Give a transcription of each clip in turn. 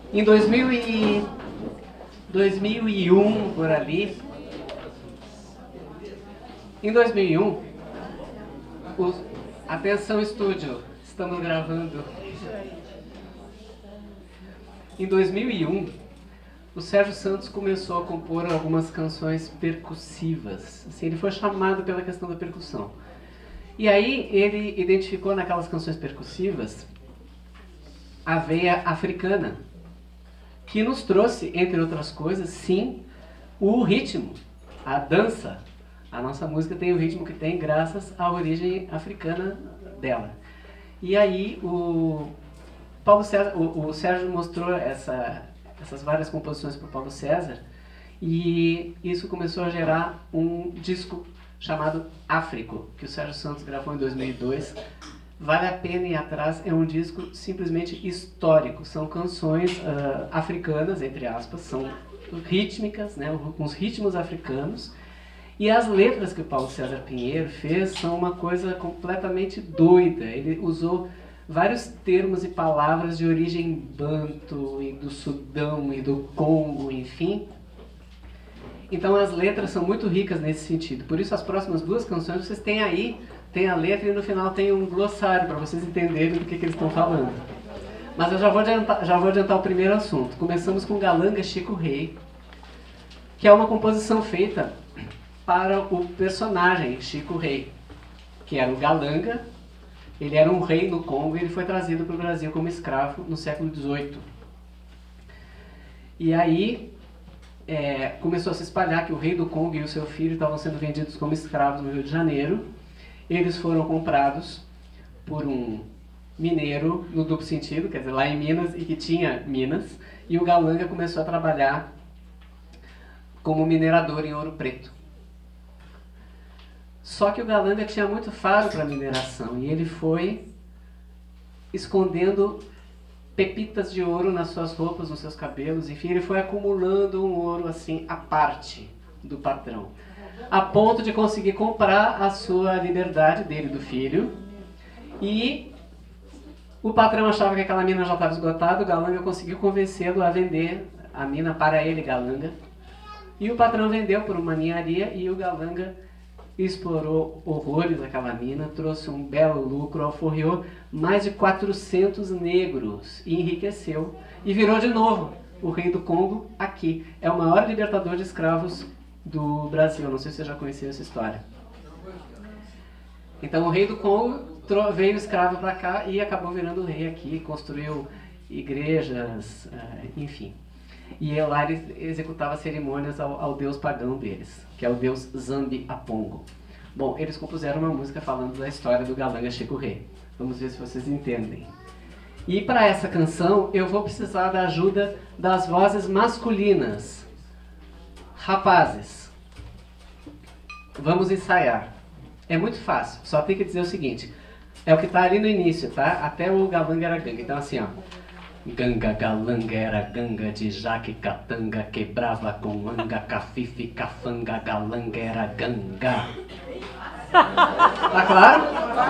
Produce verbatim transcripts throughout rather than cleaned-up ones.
Em dois mil e... dois mil e um, por ali, em dois mil e um, os... atenção estúdio, estamos gravando. Em dois mil e um, o Sérgio Santos começou a compor algumas canções percussivas. Assim, ele foi chamado pela questão da percussão. E aí ele identificou naquelas canções percussivas a veia africana, que nos trouxe, entre outras coisas, sim, o ritmo, a dança. A nossa música tem o ritmo que tem graças à origem africana dela. E aí o, Paulo César, o, o Sérgio mostrou essa, essas várias composições para o Paulo César, e isso começou a gerar um disco chamado Áfrico, que o Sérgio Santos gravou em dois mil e dois. Vale a pena ir atrás, é um disco simplesmente histórico. São canções uh, africanas, entre aspas, são rítmicas, né, com os ritmos africanos. E as letras que o Paulo César Pinheiro fez são uma coisa completamente doida. Ele usou vários termos e palavras de origem banto, e do Sudão e do Congo, enfim. Então as letras são muito ricas nesse sentido. Por isso as próximas duas canções vocês têm aí, tem a letra e no final tem um glossário para vocês entenderem do que, que eles estão falando. Mas eu já vou, adiantar, já vou adiantar o primeiro assunto. Começamos com Galanga Chico Rei, que é uma composição feita para o personagem Chico Rei, que era o Galanga. Ele era um rei no Congo e ele foi trazido para o Brasil como escravo no século dezoito. E aí é, começou a se espalhar que o rei do Congo e o seu filho estavam sendo vendidos como escravos no Rio de Janeiro. Eles foram comprados por um mineiro no duplo sentido, quer dizer, lá em Minas, e que tinha Minas, e o Galanga começou a trabalhar como minerador em Ouro Preto. Só que o Galanga tinha muito faro para mineração, e ele foi escondendo pepitas de ouro nas suas roupas, nos seus cabelos, enfim, ele foi acumulando um ouro assim, à parte do patrão, a ponto de conseguir comprar a sua liberdade dele, do filho, e o patrão achava que aquela mina já estava esgotada, o Galanga conseguiu convencê-lo a vender a mina para ele, Galanga, e o patrão vendeu por uma ninharia, e o Galanga explorou horrores aquela mina, trouxe um belo lucro, alforriou mais de quatrocentos negros, e enriqueceu, e virou de novo o rei do Congo aqui. É o maior libertador de escravos do Brasil, não sei se você já conheceu essa história. Então o rei do Congo veio escravo para cá e acabou virando rei aqui, construiu igrejas, enfim. E lá ele executava cerimônias ao, ao deus pagão deles, que é o deus Zambi Apongo. Bom, eles compuseram uma música falando da história do Galanga Chico Rei. Vamos ver se vocês entendem. E para essa canção eu vou precisar da ajuda das vozes masculinas. Rapazes, vamos ensaiar. É muito fácil, só tem que dizer o seguinte. É o que está ali no início, tá? Até o Galanga era ganga. Então assim, ó. Ganga, galanga, era ganga de jaque, catanga, quebrava com anga, cafife, cafanga, galanga, era ganga. Tá claro?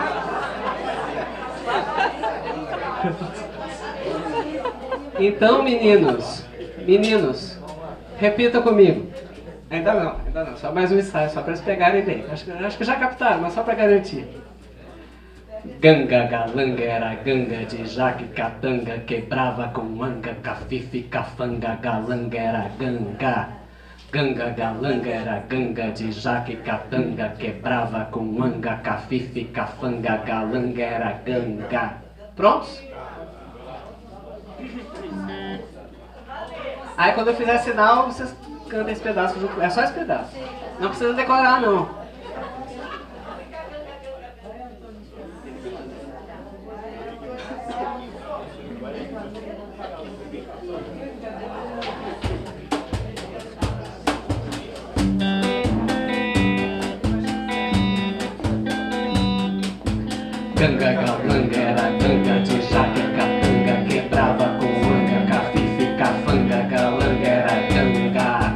Então, meninos, meninos, repita comigo. Ainda não, ainda não, só mais um ensaio, só para eles pegarem bem. Acho, acho que já captaram, mas só para garantir. Ganga, galanga, era ganga de jaque, catanga, quebrava com manga, cafife, cafanga, galanga, era ganga. Ganga, galanga, era ganga de jaque, catanga, quebrava com manga, cafife, cafanga, galanga, era ganga. Prontos? Aí quando eu fizer sinal, vocês cantam esse pedaço junto. É só esse pedaço. Não precisa decorar, não. Ganga, galanga, era ganga de jaque, catanga, quebrava com manga, cafife, cafanga, galanga, era ganga.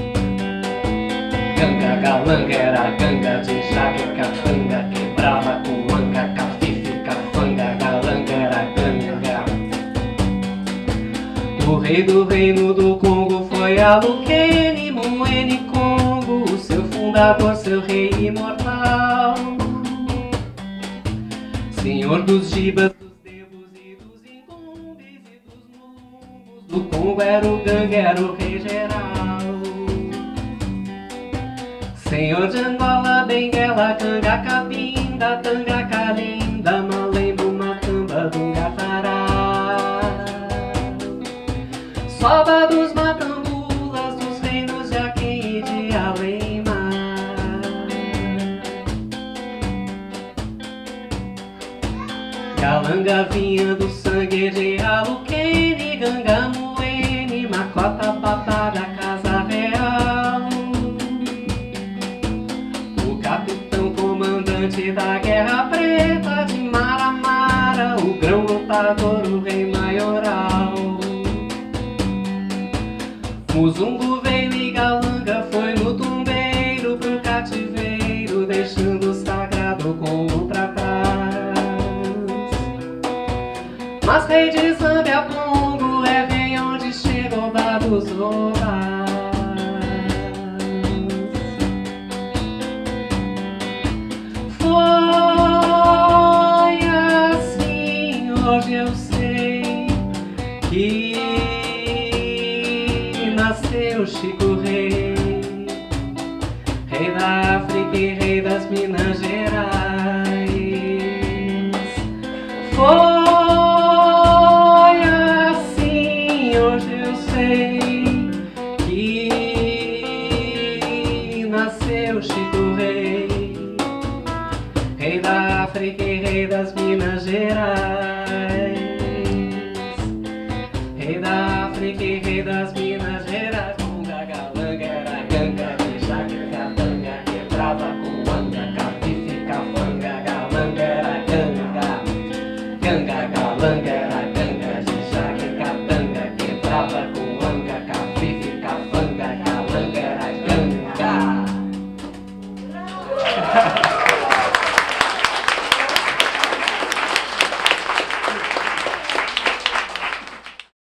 Ganga, galanga, era ganga de jaque, catanga, quebrava com manga, cafife, cafanga, galanga, era ganga. O rei rei do reino do Congo foi Alukene Muene Congo, o seu fundador, seu rei imortal. Senhor dos Jibas, dos Debos e dos Incumbis e dos Mumbus, do Congo era o Gangue, era o rei geral. Senhor de Angola, Benguela, Canga, Cabinda, Tanga, Calinda, Malembo, Macamba, Dungatará. Soba dos Matambulas, dos reinos de Aquém e de Além-Mar. Galanga vinha do sangue de Alukene, Ganga, Muene, Macota, Babá da Casa Real. O capitão comandante da Guerra Preta de Maramara, o grão lutador, o rei maioral. Muzungu veio e Galanga foi no tumbeiro pro cativeiro, deixando o sagrado Congo pra trás. Mas rei de Zâmbia, Congo, é bem onde chegou dados rolar. Foi assim, hoje eu sei que nasceu Chico Rei, rei da África e rei das Minas Gerais. Foi assim, hoje eu sei que nasceu Chico Rei, rei da África e rei das Minas Gerais. Rei da África e rei das Minas Gerais. Conga, Galanga, era Ganga, Beija, Gatanga, quebrava com Anga, Capifica, Fanga, Galanga, era Ganga, Ganga, Galanga.